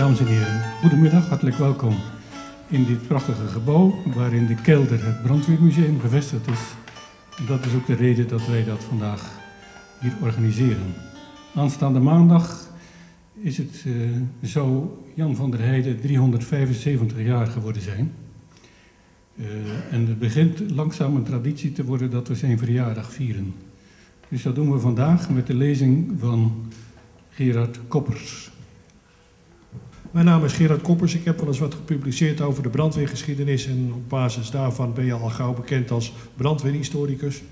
Dames en heren, goedemiddag, hartelijk welkom in dit prachtige gebouw waarin de kelder het brandweermuseum gevestigd is. En dat is ook de reden dat wij dat vandaag hier organiseren. Aanstaande maandag is het zou Jan van der Heijden 375 jaar geworden zijn. En het begint langzaam een traditie te worden dat we zijn verjaardag vieren. Dus dat doen we vandaag met de lezing van Gerard Koppers. Mijn naam is Gerard Koppers. Ik heb wel eens wat gepubliceerd over de brandweergeschiedenis en op basis daarvan ben je al gauw bekend als brandweerhistoricus.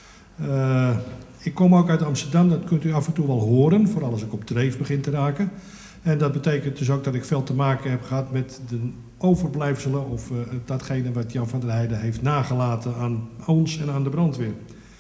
Ik kom ook uit Amsterdam, dat kunt u af en toe wel horen, vooral als ik op dreef begin te raken. En dat betekent dus ook dat ik veel te maken heb gehad met de overblijfselen of datgene wat Jan van der Heijden heeft nagelaten aan ons en aan de brandweer.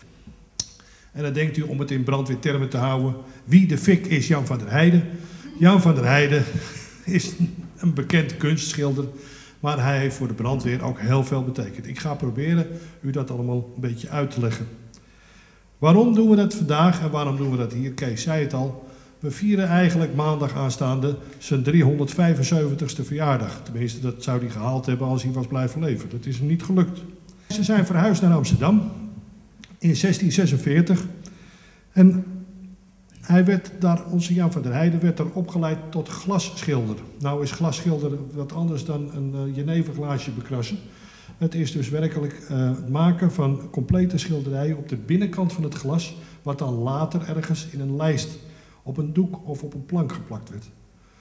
En dan denkt u, om het in brandweertermen te houden, wie de fik is Jan van der Heijden? Jan van der Heijden is een bekend kunstschilder, maar hij heeft voor de brandweer ook heel veel betekend. Ik ga proberen u dat allemaal een beetje uit te leggen. Waarom doen we dat vandaag en waarom doen we dat hier? Kees zei het al. We vieren eigenlijk maandag aanstaande zijn 375ste verjaardag. Tenminste, dat zou hij gehaald hebben als hij was blijven leven. Dat is hem niet gelukt. Ze zijn verhuisd naar Amsterdam in 1646. En hij werd daar, onze Jan van der Heijden, werd daar opgeleid tot glasschilder. Nou is glasschilder wat anders dan een jeneverglaasje bekrassen. Het is dus werkelijk het maken van complete schilderijen op de binnenkant van het glas, wat dan later ergens in een lijst op een doek of op een plank geplakt werd.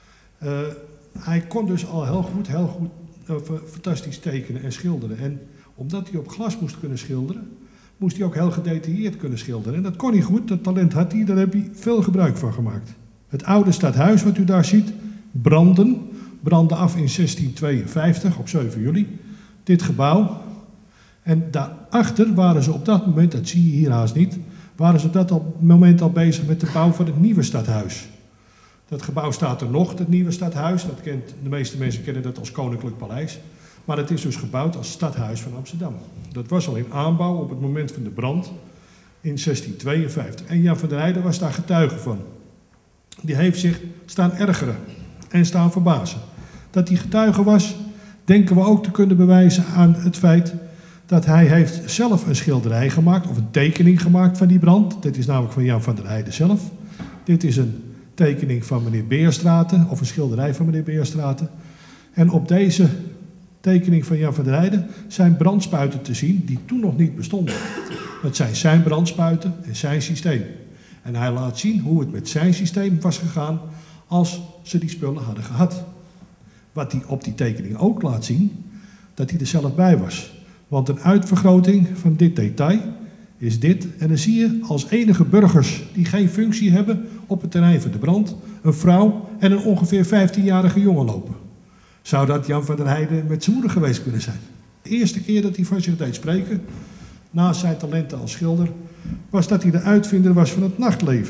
Hij kon dus al heel goed fantastisch tekenen en schilderen. En omdat hij op glas moest kunnen schilderen, moest hij ook heel gedetailleerd kunnen schilderen. En dat kon hij goed, dat talent had hij, daar heb hij veel gebruik van gemaakt. Het oude stadhuis wat u daar ziet, brandde af in 1652, op 7 juli. Dit gebouw. En daarachter waren ze op dat moment, dat zie je hier haast niet, waren ze op dat moment al bezig met de bouw van het nieuwe stadhuis. Dat gebouw staat er nog, het nieuwe stadhuis. De meeste mensen kennen dat als Koninklijk Paleis. Maar het is dus gebouwd als stadhuis van Amsterdam. Dat was al in aanbouw op het moment van de brand in 1652. En Jan van der Heijden was daar getuige van. Die heeft zich staan ergeren en staan verbazen. Dat hij getuige was, denken we ook te kunnen bewijzen aan het feit dat hij heeft zelf een schilderij gemaakt, of een tekening gemaakt van die brand. Dit is namelijk van Jan van der Heijden zelf. Dit is een tekening van meneer Beerstraten, of een schilderij van meneer Beerstraten. En op deze tekening van Jan van der Heijden zijn brandspuiten te zien die toen nog niet bestonden. Dat zijn zijn brandspuiten en zijn systeem. En hij laat zien hoe het met zijn systeem was gegaan als ze die spullen hadden gehad. Wat hij op die tekening ook laat zien, dat hij er zelf bij was. Want een uitvergroting van dit detail is dit. En dan zie je als enige burgers die geen functie hebben op het terrein van de brand, een vrouw en een ongeveer 15-jarige jongen lopen. Zou dat Jan van der Heijden met zijn moeder geweest kunnen zijn? De eerste keer dat hij van zich deed spreken, naast zijn talenten als schilder, was dat hij de uitvinder was van het nachtleven.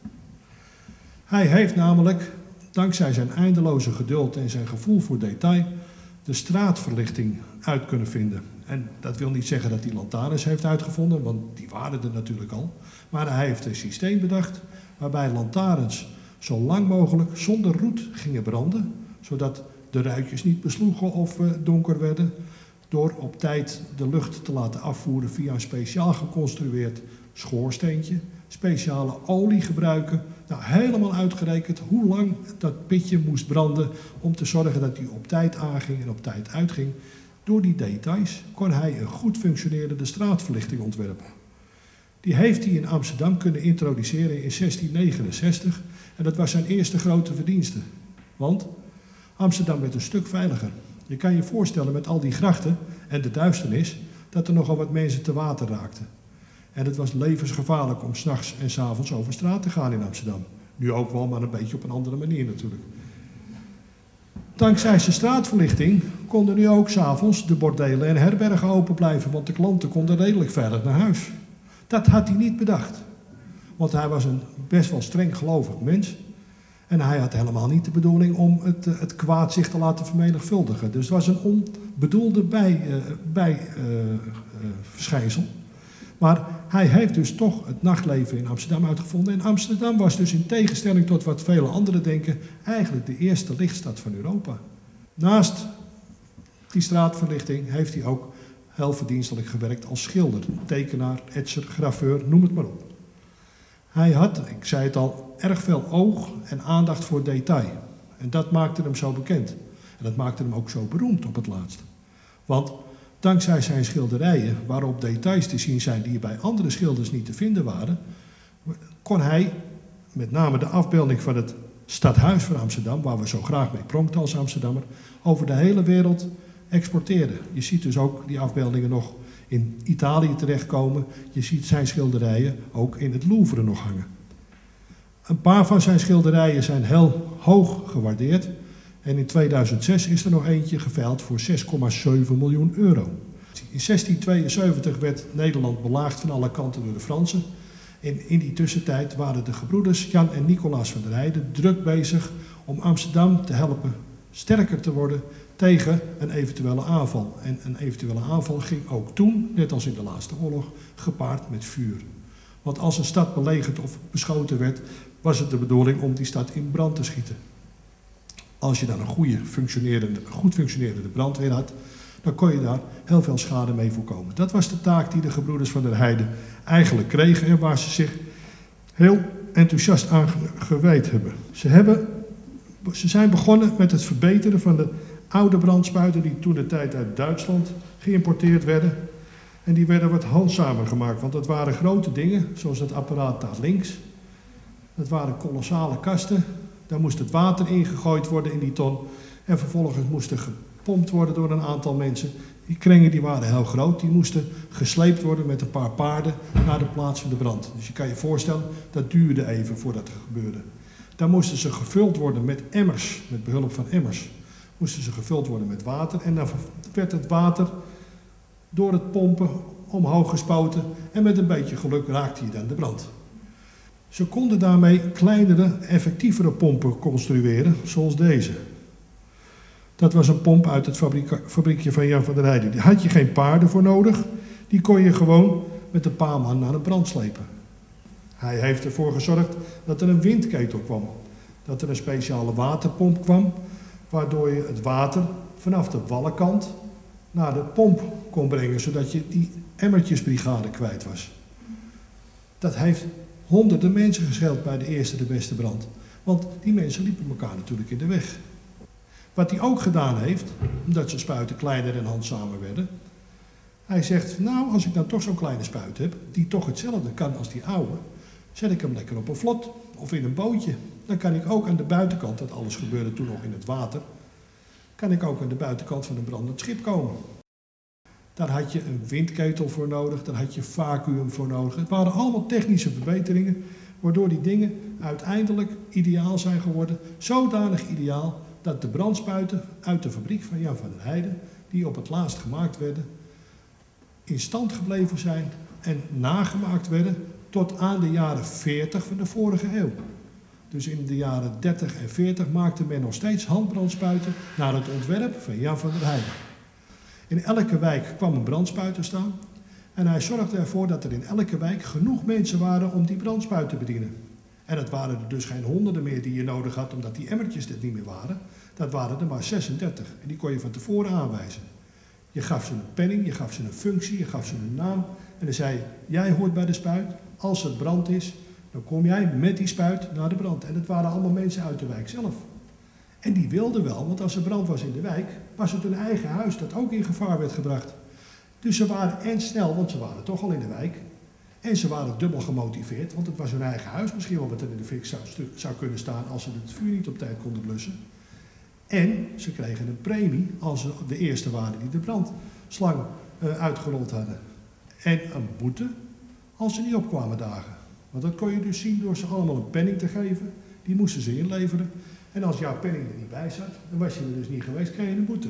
Hij heeft namelijk, dankzij zijn eindeloze geduld en zijn gevoel voor detail, de straatverlichting uit kunnen vinden. En dat wil niet zeggen dat hij lantaarns heeft uitgevonden, want die waren er natuurlijk al. Maar hij heeft een systeem bedacht waarbij lantaarns zo lang mogelijk zonder roet gingen branden, zodat de ruitjes niet besloegen of donker werden, door op tijd de lucht te laten afvoeren via een speciaal geconstrueerd schoorsteentje, speciale olie gebruiken. Nou, helemaal uitgerekend hoe lang dat pitje moest branden om te zorgen dat hij op tijd aanging en op tijd uitging. Door die details kon hij een goed functionerende straatverlichting ontwerpen. Die heeft hij in Amsterdam kunnen introduceren in 1669 en dat was zijn eerste grote verdienste. Want Amsterdam werd een stuk veiliger. Je kan je voorstellen met al die grachten en de duisternis dat er nogal wat mensen te water raakten. En het was levensgevaarlijk om 's nachts en 's avonds over straat te gaan in Amsterdam. Nu ook wel, maar een beetje op een andere manier natuurlijk. Dankzij zijn straatverlichting konden nu ook 's avonds de bordelen en herbergen open blijven, want de klanten konden redelijk veilig naar huis. Dat had hij niet bedacht, want hij was een best wel streng gelovig mens. En hij had helemaal niet de bedoeling om het kwaad zich te laten vermenigvuldigen. Dus het was een onbedoelde bijverschijnsel. Maar hij heeft dus toch het nachtleven in Amsterdam uitgevonden. En Amsterdam was dus in tegenstelling tot wat vele anderen denken, eigenlijk de eerste lichtstad van Europa. Naast die straatverlichting heeft hij ook heel verdienstelijk gewerkt als schilder, tekenaar, etser, graveur, noem het maar op. Hij had, ik zei het al, erg veel oog en aandacht voor detail. En dat maakte hem zo bekend. En dat maakte hem ook zo beroemd op het laatst. Want dankzij zijn schilderijen, waarop details te zien zijn die bij andere schilders niet te vinden waren, kon hij, met name de afbeelding van het stadhuis van Amsterdam, waar we zo graag mee pronkten als Amsterdammer, over de hele wereld exporteren. Je ziet dus ook die afbeeldingen nog in Italië terechtkomen. Je ziet zijn schilderijen ook in het Louvre nog hangen. Een paar van zijn schilderijen zijn heel hoog gewaardeerd. En in 2006 is er nog eentje geveild voor 6,7 miljoen euro. In 1672 werd Nederland belaagd van alle kanten door de Fransen. En in die tussentijd waren de gebroeders Jan en Nicolaas van der Heijden druk bezig om Amsterdam te helpen sterker te worden tegen een eventuele aanval. En een eventuele aanval ging ook toen, net als in de laatste oorlog, gepaard met vuur. Want als een stad belegerd of beschoten werd, was het de bedoeling om die stad in brand te schieten. Als je dan een goed functionerende brandweer had, dan kon je daar heel veel schade mee voorkomen. Dat was de taak die de gebroeders van der Heijden eigenlijk kregen en waar ze zich heel enthousiast aan gewijd hebben. Ze zijn begonnen met het verbeteren van de oude brandspuiten die toen de tijd uit Duitsland geïmporteerd werden. En die werden wat handzamer gemaakt, want dat waren grote dingen, zoals dat apparaat daar links. Dat waren kolossale kasten. Daar moest het water ingegooid worden in die ton. En vervolgens moest er gepompt worden door een aantal mensen. Die krengen die waren heel groot. Die moesten gesleept worden met een paar paarden naar de plaats van de brand. Dus je kan je voorstellen, dat duurde even voordat het gebeurde. Daar moesten ze gevuld worden met emmers, met behulp van emmers. Moesten ze gevuld worden met water. En dan werd het water door het pompen omhoog gespoten. En met een beetje geluk raakte je dan de brand. Ze konden daarmee kleinere, effectievere pompen construeren, zoals deze. Dat was een pomp uit het fabriekje van Jan van der Heijden. Daar had je geen paarden voor nodig. Die kon je gewoon met een paar man naar een brand slepen. Hij heeft ervoor gezorgd dat er een windketel kwam. Dat er een speciale waterpomp kwam, waardoor je het water vanaf de wallenkant naar de pomp kon brengen, zodat je die emmertjesbrigade kwijt was. Dat heeft honderden mensen gescheeld bij de eerste de beste brand. Want die mensen liepen elkaar natuurlijk in de weg. Wat hij ook gedaan heeft, omdat zijn spuiten kleiner en handzamer werden. Hij zegt, nou, als ik dan toch zo'n kleine spuit heb, die toch hetzelfde kan als die oude, zet ik hem lekker op een vlot of in een bootje. Dan kan ik ook aan de buitenkant, dat alles gebeurde toen nog in het water, kan ik ook aan de buitenkant van een brandend schip komen. Daar had je een windketel voor nodig, daar had je vacuüm voor nodig. Het waren allemaal technische verbeteringen, waardoor die dingen uiteindelijk ideaal zijn geworden. Zodanig ideaal dat de brandspuiten uit de fabriek van Jan van der Heijden, die op het laatst gemaakt werden, in stand gebleven zijn en nagemaakt werden tot aan de jaren 40 van de vorige eeuw. Dus in de jaren 30 en 40 maakte men nog steeds handbrandspuiten naar het ontwerp van Jan van der Heijden. In elke wijk kwam een brandspuit te staan en hij zorgde ervoor dat er in elke wijk genoeg mensen waren om die brandspuit te bedienen. En het waren er dus geen honderden meer die je nodig had omdat die emmertjes er niet meer waren. Dat waren er maar 36 en die kon je van tevoren aanwijzen. Je gaf ze een penning, je gaf ze een functie, je gaf ze een naam en dan zei je, jij hoort bij de spuit, als het brand is, dan kom jij met die spuit naar de brand. En het waren allemaal mensen uit de wijk zelf. En die wilden wel, want als er brand was in de wijk, was het hun eigen huis dat ook in gevaar werd gebracht. Dus ze waren en snel, want ze waren toch al in de wijk. En ze waren dubbel gemotiveerd, want het was hun eigen huis misschien wel wat er in de fik zou kunnen staan als ze het vuur niet op tijd konden blussen. En ze kregen een premie als ze de eerste waren die de brandslang uitgerold hadden. En een boete als ze niet opkwamen dagen. Want dat kon je dus zien door ze allemaal een penning te geven. Die moesten ze inleveren. En als jouw penning er niet bij zat, dan was je er dus niet geweest, kreeg je een boete.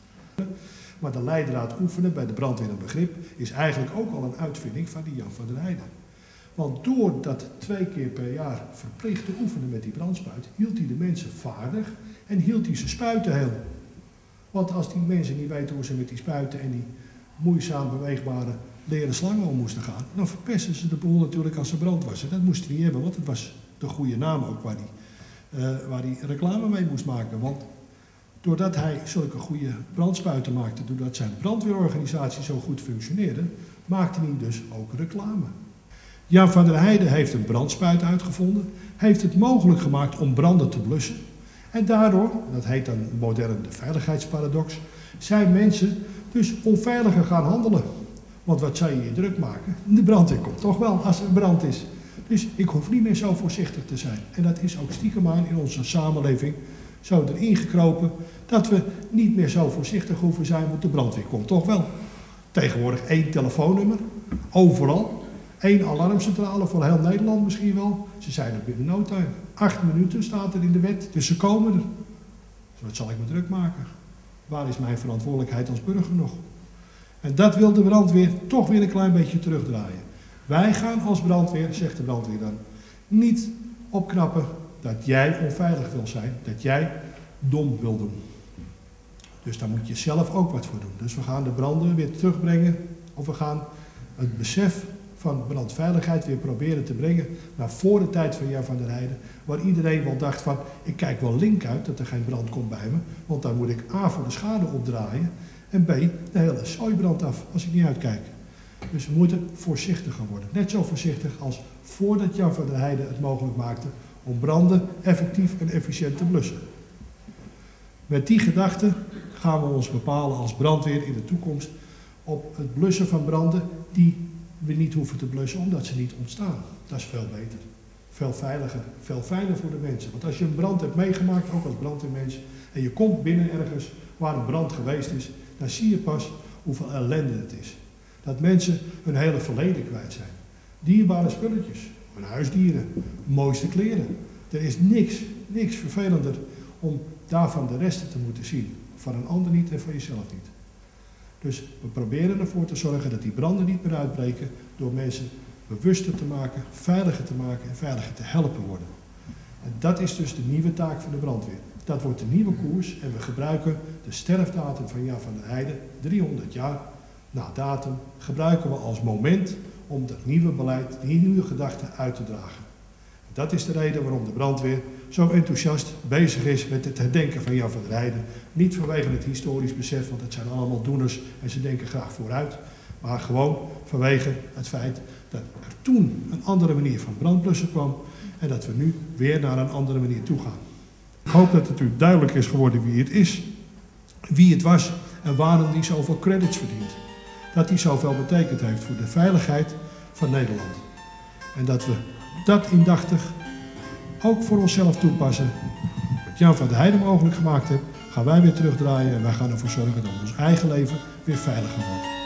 Maar de leidraad oefenen bij de brandweer en begrip is eigenlijk ook al een uitvinding van die Jan van der Heijden. Want door dat 2 keer per jaar verplicht te oefenen met die brandspuit, hield hij de mensen vaardig en hield hij ze spuiten heel. Want als die mensen niet weten hoe ze met die spuiten en die moeizaam beweegbare leren slangen om moesten gaan, dan verpesten ze de boel natuurlijk als ze brand was. En dat moest hij niet hebben, want het was de goede naam ook waar hij reclame mee moest maken. Want doordat hij zulke goede brandspuiten maakte, doordat zijn brandweerorganisatie zo goed functioneerde, maakte hij dus ook reclame. Jan van der Heijden heeft een brandspuit uitgevonden, heeft het mogelijk gemaakt om branden te blussen. En daardoor, dat heet dan modern de veiligheidsparadox, zijn mensen dus onveiliger gaan handelen. Want wat zou je je druk maken? De brandweer komt toch wel als er brand is. Dus ik hoef niet meer zo voorzichtig te zijn. En dat is ook stiekem aan in onze samenleving zo erin gekropen dat we niet meer zo voorzichtig hoeven zijn, want de brandweer komt toch wel. Tegenwoordig 1 telefoonnummer, overal. 1 alarmcentrale voor heel Nederland misschien wel. Ze zijn er binnen no time. 8 minuten staat er in de wet, dus ze komen er. Dus wat zal ik me druk maken? Waar is mijn verantwoordelijkheid als burger nog? En dat wil de brandweer toch weer een klein beetje terugdraaien. Wij gaan als brandweer, zegt de brandweer dan, niet opknappen dat jij onveilig wil zijn, dat jij dom wil doen. Dus daar moet je zelf ook wat voor doen. Dus we gaan de branden weer terugbrengen, of we gaan het besef van brandveiligheid weer proberen te brengen naar voor de tijd van Jan van der Heijden, waar iedereen wel dacht van, ik kijk wel link uit dat er geen brand komt bij me, want dan moet ik A voor de schade opdraaien en B de hele zooibrand af als ik niet uitkijk. Dus we moeten voorzichtiger worden. Net zo voorzichtig als voordat Jan van der Heijden het mogelijk maakte om branden effectief en efficiënt te blussen. Met die gedachte gaan we ons bepalen als brandweer in de toekomst op het blussen van branden die we niet hoeven te blussen omdat ze niet ontstaan. Dat is veel beter, veel veiliger, veel fijner voor de mensen. Want als je een brand hebt meegemaakt, ook als brandweermens, en je komt binnen ergens waar een brand geweest is, dan zie je pas hoeveel ellende het is. Dat mensen hun hele verleden kwijt zijn. Dierbare spulletjes, hun huisdieren, mooiste kleren. Er is niks vervelender om daarvan de resten te moeten zien. Van een ander niet en van jezelf niet. Dus we proberen ervoor te zorgen dat die branden niet meer uitbreken door mensen bewuster te maken, veiliger te maken en veiliger te helpen worden. En dat is dus de nieuwe taak van de brandweer. Dat wordt de nieuwe koers en we gebruiken de sterfdatum van Jan van der Heijden, 300 jaar na datum, gebruiken we als moment om dat nieuwe beleid, die nieuwe gedachten uit te dragen. Dat is de reden waarom de brandweer zo enthousiast bezig is met het herdenken van Jan van der Heijden. Niet vanwege het historisch besef, want het zijn allemaal doeners en ze denken graag vooruit. Maar gewoon vanwege het feit dat er toen een andere manier van brandblussen kwam en dat we nu weer naar een andere manier toe gaan. Ik hoop dat het u duidelijk is geworden wie het is, wie het was en waarom hij zoveel credits verdient. Dat hij zoveel betekend heeft voor de veiligheid van Nederland. En dat we dat indachtig ook voor onszelf toepassen. Wat Jan van der Heijden mogelijk gemaakt heeft, gaan wij weer terugdraaien en wij gaan ervoor zorgen dat ons eigen leven weer veiliger wordt.